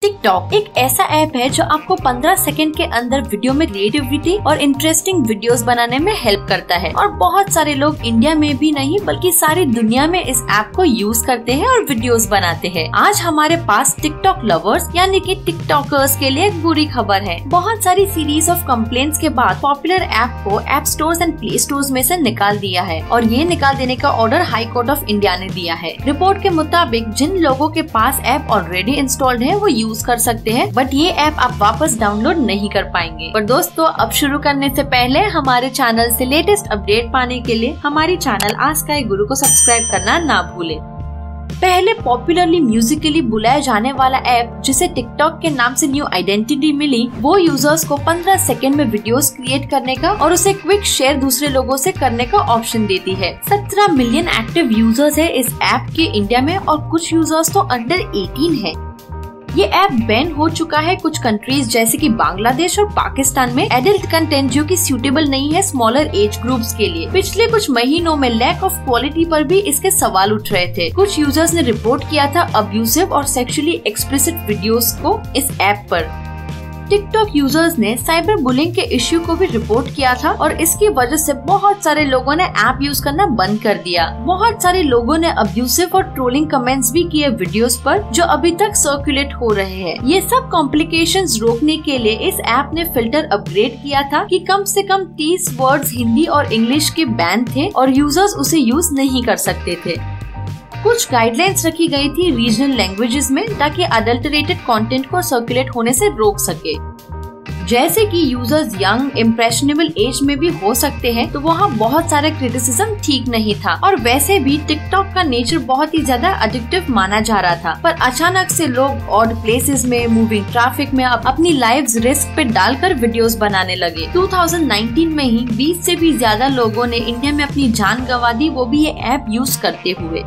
TikTok एक ऐसा app है जो आपको 15 सेकंड के अंदर वीडियो में क्रिएटिविटी और इंटरेस्टिंग वीडियोस बनाने में हेल्प करता है और बहुत सारे लोग इंडिया में भी नहीं बल्कि सारी दुनिया में इस ऐप को यूज करते हैं और वीडियोस बनाते हैं। आज हमारे पास टिकटॉक लवर्स यानी कि टिकटॉकर्स के लिए एक बुरी खबर है। बहुत सारी सीरीज ऑफ कंप्लेंट्स के बाद पॉपुलर ऐप को app stores and play stores में से निकाल दिया है और ये निकाल देने का order high court of India ने दिया है। रिपोर्ट के मुताबिक जिन लोगों के पास ऐप ऑलरेडी इंस्टॉल्ड है वो यूज कर सकते हैं, बट ये ऐप आप वापस डाउनलोड नहीं कर पाएंगे। पर दोस्तों, अब शुरू करने से पहले हमारे चैनल से लेटेस्ट अपडेट पाने के लिए हमारी चैनल आस्क आई गुरु को सब्सक्राइब करना ना भूलें। पहले पॉपुलरली म्यूजिकली बुलाया जाने वाला ऐप जिसे टिकटॉक के नाम से न्यू आइडेंटिटी मिली, वो यूजर्स को 15 सेकंड में वीडियोस क्रिएट करने का और उसे क्विक शेयर दूसरे लोगों से करने का ऑप्शन देती है। 17 मिलियन एक्टिव यूजर्स है इस ऐप के इंडिया में और कुछ यूजर्स तो अंडर 18 है। ये ऐप बैन हो चुका है कुछ कंट्रीज जैसे कि बांग्लादेश और पाकिस्तान में एडल्ट कंटेंट जो कि सूटेबल नहीं है स्मॉलर एज ग्रुप्स के लिए। पिछले कुछ महीनों में लैक ऑफ क्वालिटी पर भी इसके सवाल उठ रहे थे। कुछ यूजर्स ने रिपोर्ट किया था अब्यूसिव और सेक्सुअली एक्सप्लिसिट वीडियोस को इस ऐप पर। टिकटॉक यूजर्स ने साइबर बुलिंग के इश्यू को भी रिपोर्ट किया था और इसकी वजह से बहुत सारे लोगों ने ऐप यूज करना बंद कर दिया। बहुत सारे लोगों ने अब्यूसिव और ट्रोलिंग कमेंट्स भी किए वीडियोस पर जो अभी तक सर्कुलेट हो रहे हैं। ये सब कॉम्प्लिकेशंस रोकने के लिए इस ऐप ने फिल्टर अपग्रेड किया था कि कम से कम 30 वर्ड्स हिंदी और इंग्लिश के बैन थे और यूजर्स उसे यूज नहीं कर सकते थे। कुछ गाइडलाइंस रखी गई थी रीजनल लैंग्वेजेस में ताकि अडल्टरेटेड कंटेंट को सर्कुलेट होने से रोक सके। जैसे कि यूजर्स यंग इम्प्रेशनेबल एज में भी हो सकते हैं, तो वहाँ बहुत सारे क्रिटिसिज्म ठीक नहीं था और वैसे भी टिकटॉक का नेचर बहुत ही ज्यादा एडिक्टिव माना जा रहा था। पर अचानक से लोग ऑड प्लेसेस में, मूविंग ट्रैफिक में अपनी लाइव्स रिस्क पे डालकर वीडियोस बनाने लगे। 2019 में ही 20 से भी ज्यादा लोगों ने इंडिया में अपनी जान गंवा दी, वो भी ये ऐप यूज करते हुए।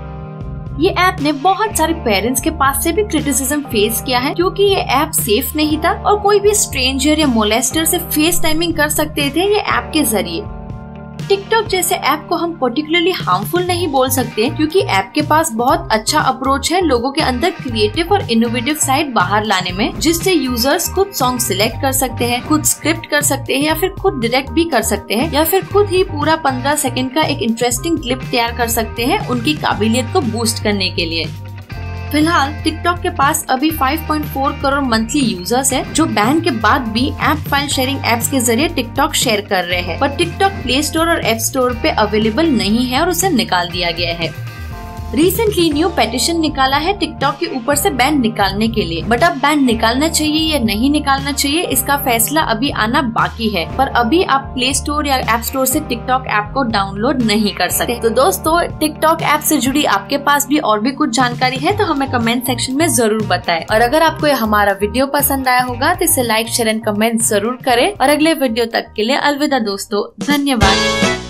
ये ऐप ने बहुत सारे पेरेंट्स के पास से भी क्रिटिसिज्म फेस किया है क्योंकि ये ऐप सेफ नहीं था और कोई भी स्ट्रेंजर या मोलेस्टर से फेस टाइमिंग कर सकते थे ये ऐप के जरिए। टिकटॉक जैसे ऐप को हम पर्टिकुलरली हार्मफुल नहीं बोल सकते क्योंकि ऐप के पास बहुत अच्छा अप्रोच है लोगों के अंदर क्रिएटिव और इनोवेटिव साइड बाहर लाने में, जिससे यूजर्स खुद सॉन्ग सिलेक्ट कर सकते हैं, खुद स्क्रिप्ट कर सकते हैं या फिर खुद डायरेक्ट भी कर सकते हैं या फिर खुद ही पूरा 15 सेकंड का एक इंटरेस्टिंग क्लिप तैयार कर सकते हैं उनकी काबिलियत को बूस्ट करने के लिए। फिलहाल टिकटॉक के पास अभी 5.4 करोड़ मंथली यूजर्स हैं जो बैन के बाद भी ऐप फाइल शेयरिंग एप्स के जरिए टिकटॉक शेयर कर रहे हैं, पर टिकटॉक प्ले स्टोर और ऐप स्टोर पे अवेलेबल नहीं है और उसे निकाल दिया गया है। रिसेंटली न्यू पेटिशन निकाला है टिकटॉक के ऊपर से बैन निकालने के लिए, बट अब बैन निकालना चाहिए या नहीं निकालना चाहिए इसका फैसला अभी आना बाकी है। पर अभी आप प्ले स्टोर या ऐप स्टोर से टिकटॉक ऐप को डाउनलोड नहीं कर सकते। तो दोस्तों, टिकटॉक ऐप से जुड़ी आपके पास भी और भी कुछ जानकारी है तो हमें कमेंट सेक्शन में जरूर बताएं। और अगर आपको ये हमारा वीडियो पसंद आया होगा तो इसे लाइक, शेयर एंड कमेंट जरूर करें और अगले वीडियो तक के लिए अलविदा दोस्तों, धन्यवाद।